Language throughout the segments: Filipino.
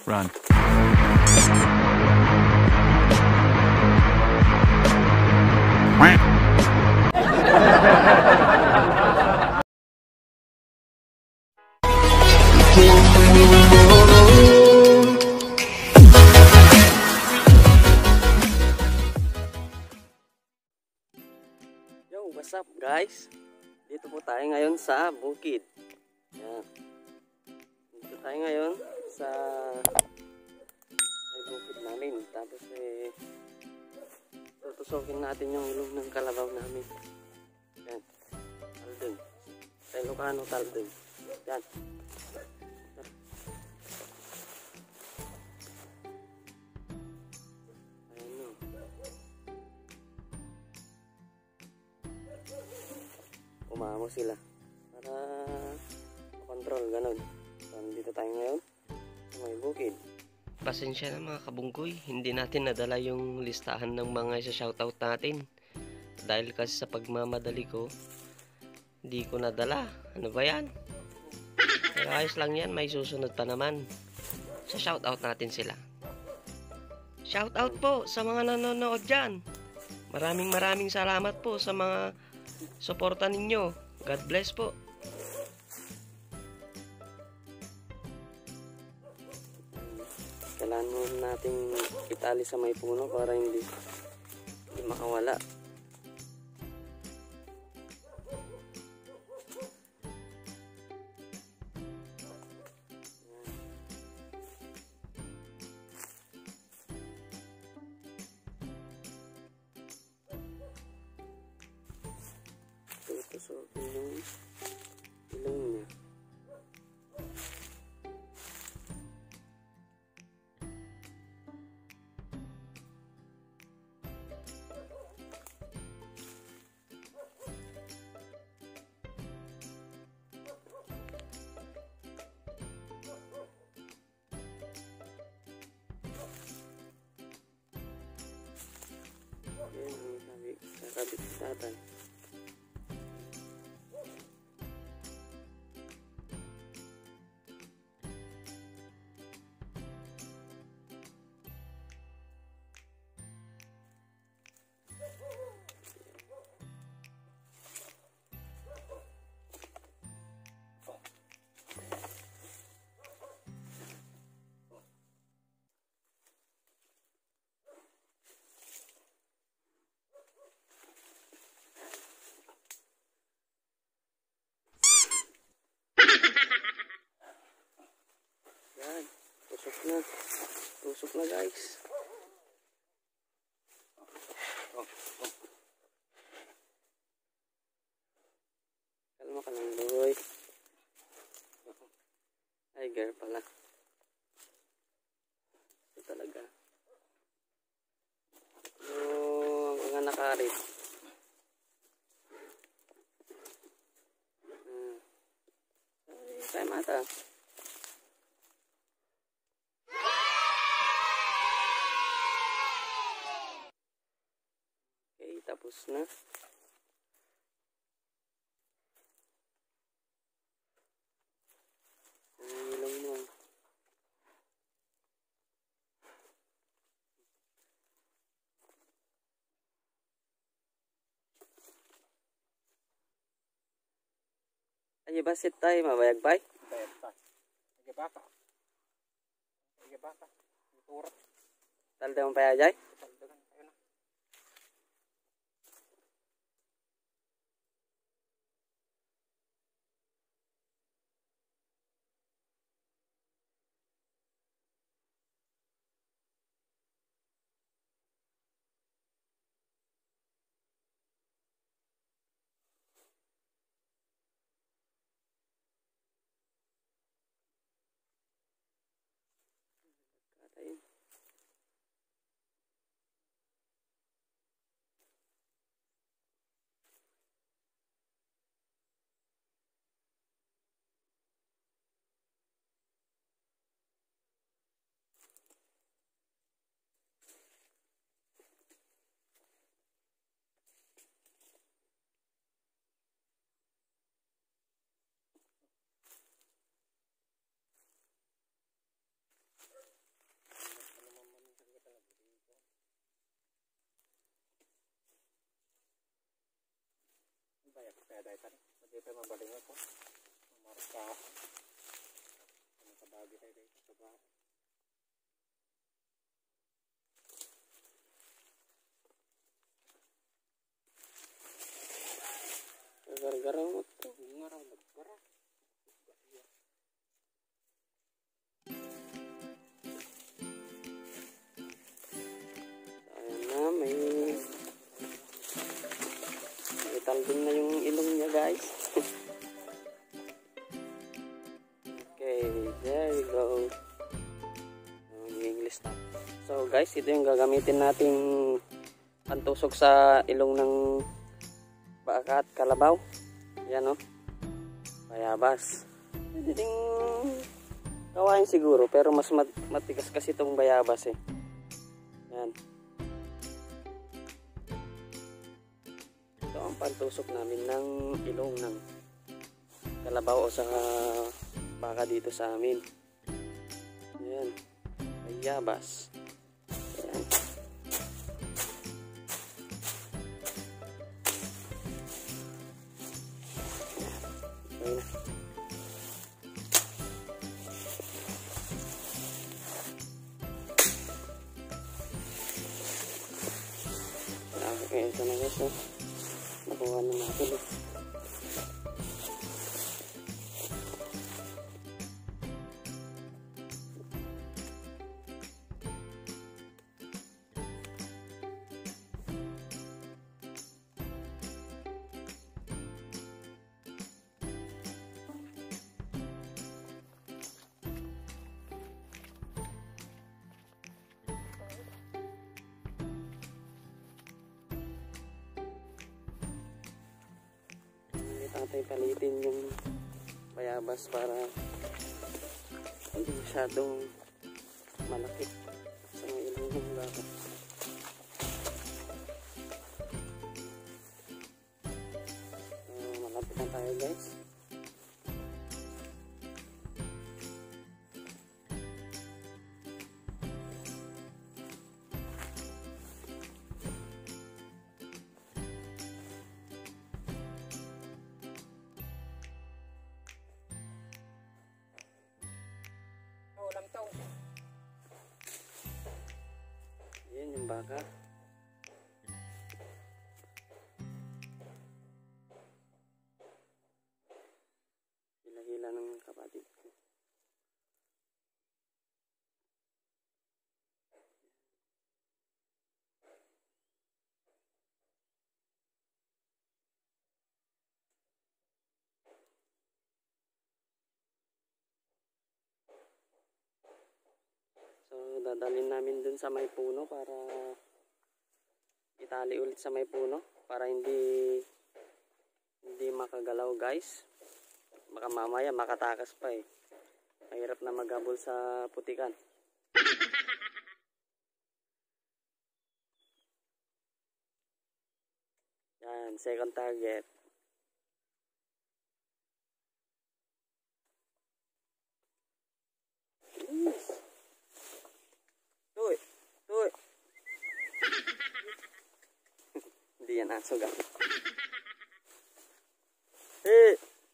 Run. Yo, what's up guys? Dito po tayo ngayon sa bukid. Yan. Dito tayo ngayon sa may bukid namin. Tapos tutusokin natin yung ilog ng kalabaw namin. Yan. Taldeng. Sa Ilocano, taldeng. Yan. Umamo sila para control ganun. So, dito tayo ngayon sa may bukid. Pasensya na mga kabungkoy, hindi natin nadala yung listahan ng mga isa-shoutout natin dahil kasi sa pagmamadali ko hindi ko nadala. Ano ba yan? Pero ayos lang yan, may susunod pa naman. Sa shoutout natin sila. Shoutout po sa mga nanonood dyan. Maraming salamat po sa mga suporta ninyo. God bless po. Kailangan mo nating itali sa may puno para hindi makawala. Tutusokin yung ilong niya. Yan, kakabit si tatay. Yan, tusok na guys. Kalma ka lang boy. Ay girl pala. Ito talaga yung mga nakarit. Ay mata. Tapos na. Ilong mo. Ay, basit tayo, mabayag bay? Bayag pa. Sige baka. Sige baka. Turot. Talde mong payajay? Taldagan kayo na. Katay. dahil tani. Hindi pa mabaling ako. Marka. Ano ka bagay tayo dito sa bahay. Gar-garaw mo to. Ngaraw nagkara. Ayan na, may talbing na yung ilong niya guys. Okay, there we go. English na. So guys, ito yung gagamitin nating pantusok sa ilong ng baka at kalabaw. Yan o. Bayabas. Pwede ding kawain siguro, pero mas matigas kasi itong bayabas eh. Yan. Ito ang pantusok namin ng ilong ng kalabaw o sa baka dito sa amin. Ayan. Bayabas. Ayan. Okay na. Okay, ito na guys. Nakuha na natin eh. Natin palitin yung bayabas para hindi masyadong malaki sa mga ilong ng baka. Malapit na tayo guys. Yan yung baka. Hila-hila ng kapatid ko. So, dadalhin namin dun sa may puno para itali ulit sa may puno para hindi makagalaw guys. Baka mamaya makatakas pa eh. Mahirap na maghabol sa putikan. Yan, second target. Yes. Tuy. Hindi yan aso ga. Eh.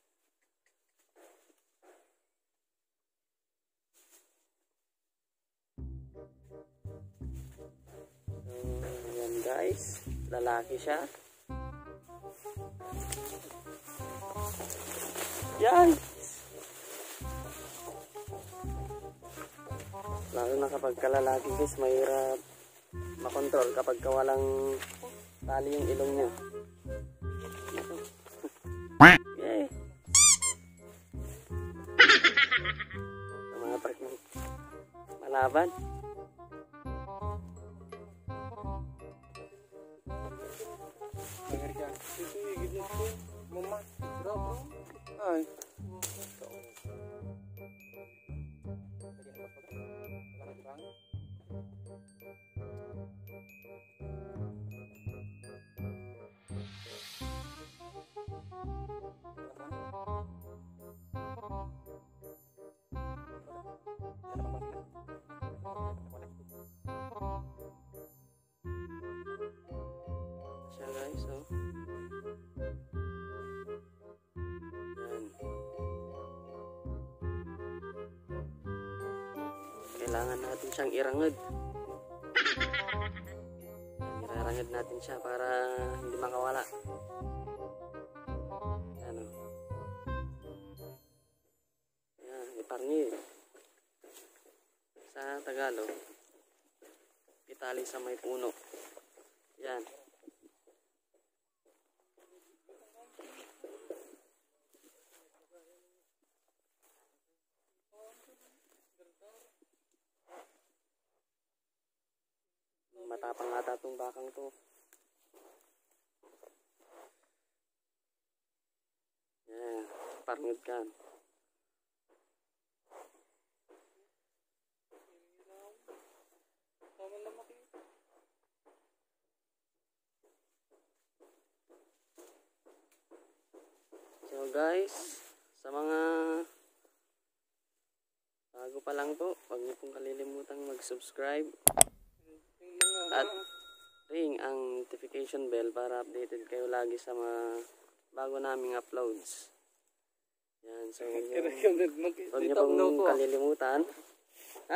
Ayan guys, lalaki siya. Yan. Lalo na kapag kalalaki guys, mahirap makontrol kapag walang tali yung ilong niya. Okay. Sa mga part ng malaban. Ay. kailangan natin siyang irangid. Irarangid natin siya para hindi makawala. Ano? Yan, iparngid. Sa Tagalog, itali sa may puno. Yan. Matapang ata itong bakang to. Yan, parngid ka. So guys, sa mga bago pa lang po, huwag niyo pong kalilimutang mag-subscribe at ring ang notification bell para updated kayo lagi sa mga bago naming uploads. Yan, so huwag niyo pong kalilimutan. Ha?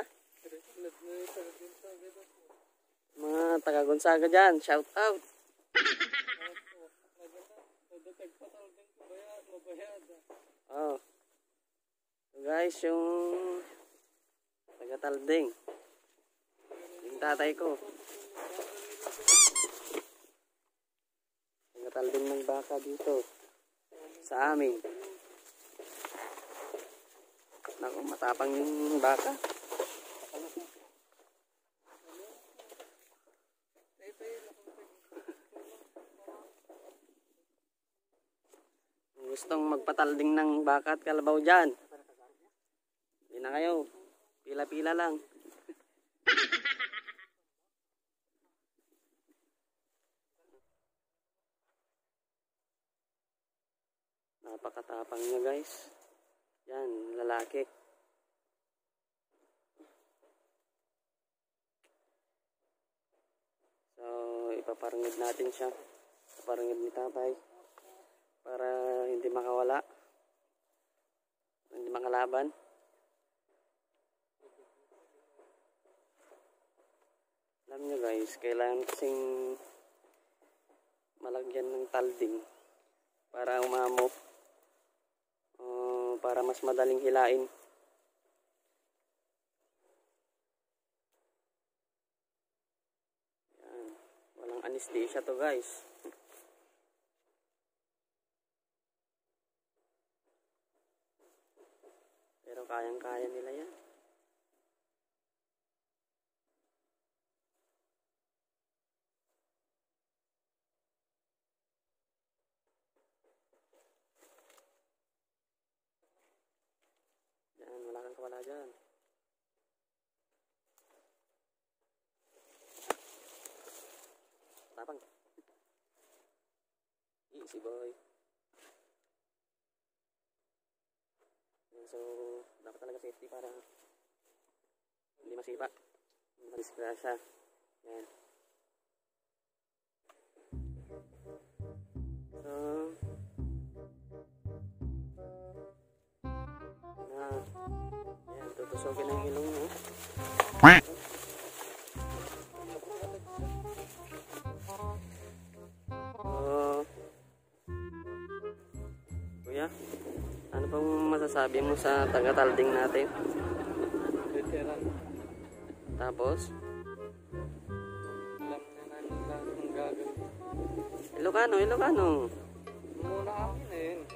Mga taga Gonzaga dyan, shout out! Oh. So guys, yung taga Talding, yung tatay ko, taga Talding ng baka dito sa amin. Naku, matapang yung baka. Gustong magpatalding ng baka at kalabaw dyan, hindi na kayo, pila-pila lang. Napakatapang niya guys. Yan, lalaki. So ipaparangid natin siya, ipaparangid ni tatay para hindi makawala, hindi makalaban. Alam nyo guys, kailangan kasing malagyan ng talding para umamo, para mas madaling hilain. Yan. Walang anesthesia to guys. Pero kayang-kaya nila yan. Yan, wala kang kawala dyan. Tapang. Easy boy. So, dapat talaga safety para hindi masipa, hindi madisgrasya. Yan. So, yan, tutusokin na yung ilong mo. Kuya, ano pang masasabi mo sa taga-Talding natin? Veteran. Tapos? Alam na nila kung gagawin. Ilocano, Ilocano. Muna akin na yun.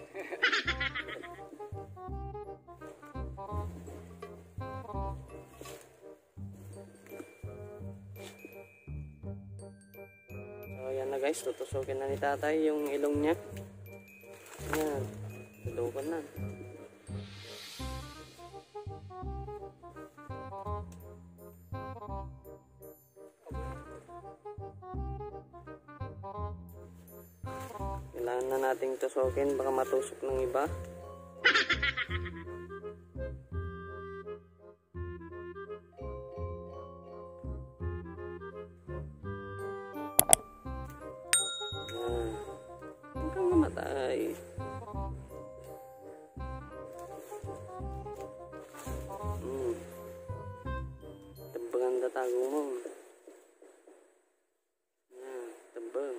So yan na guys, tutusukin na ni tatay yung ilong niya. Yan, tulungan na. Kailangan na nating tusukin, baka matusok ng iba. Huwag kang mamatay. Agumong. Yan, tabang.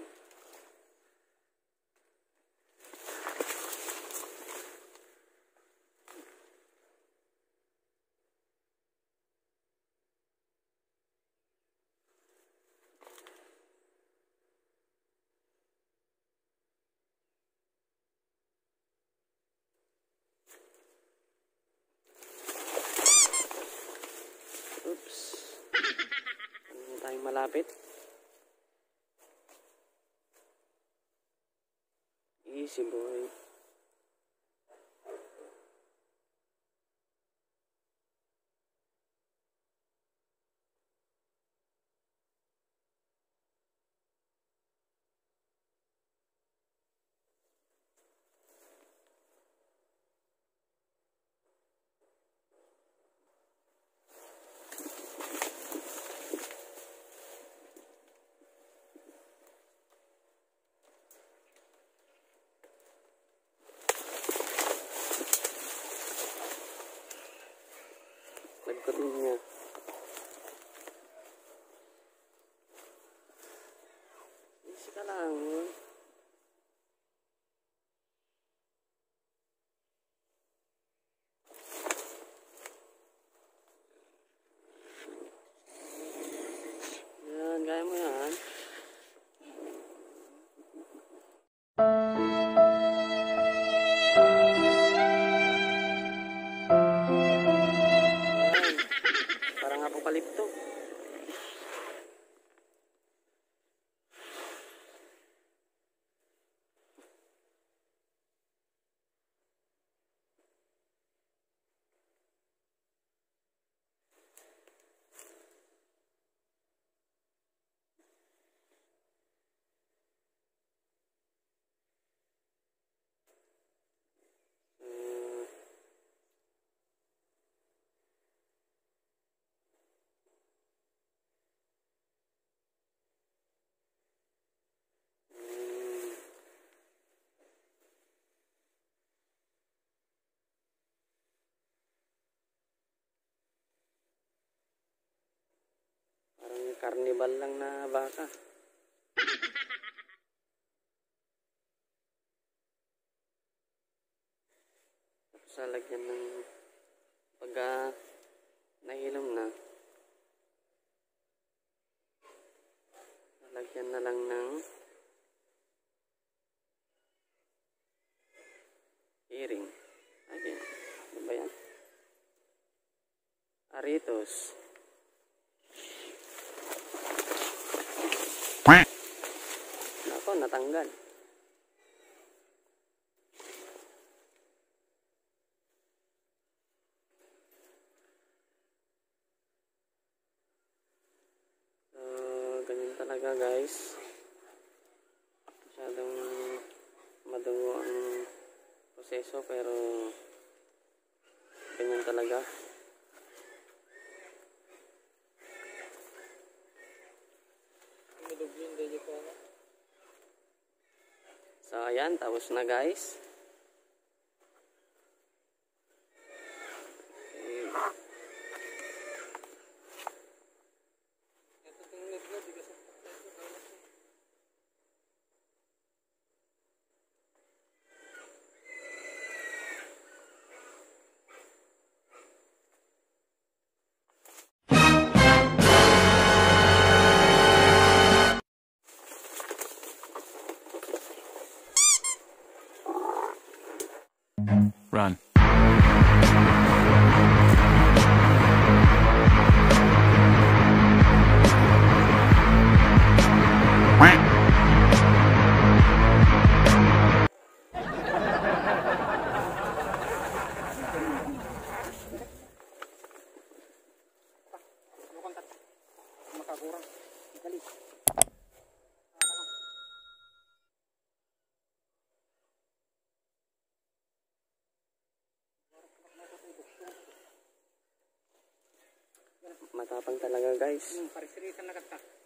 Oops. Hindi tayo malapit. Easy boy. Nagkatin niya. Easy ka lang. Yan, kaya mo yan. Parang apokalipto. Parang carnival lang na baka. Tapos lalagyan ng pagka nahilom na, lalagyan na lang ng earring. Okay. Ano ba yan? Aritos. Ako, natanggal. So, ganyan talaga guys. Masyadong madungo ang proseso pero ganyan talaga. So, ayan. Tapos na guys. Okay. Run. Makakurang. Dali. Matapang talaga guys. Parisirisan na kata.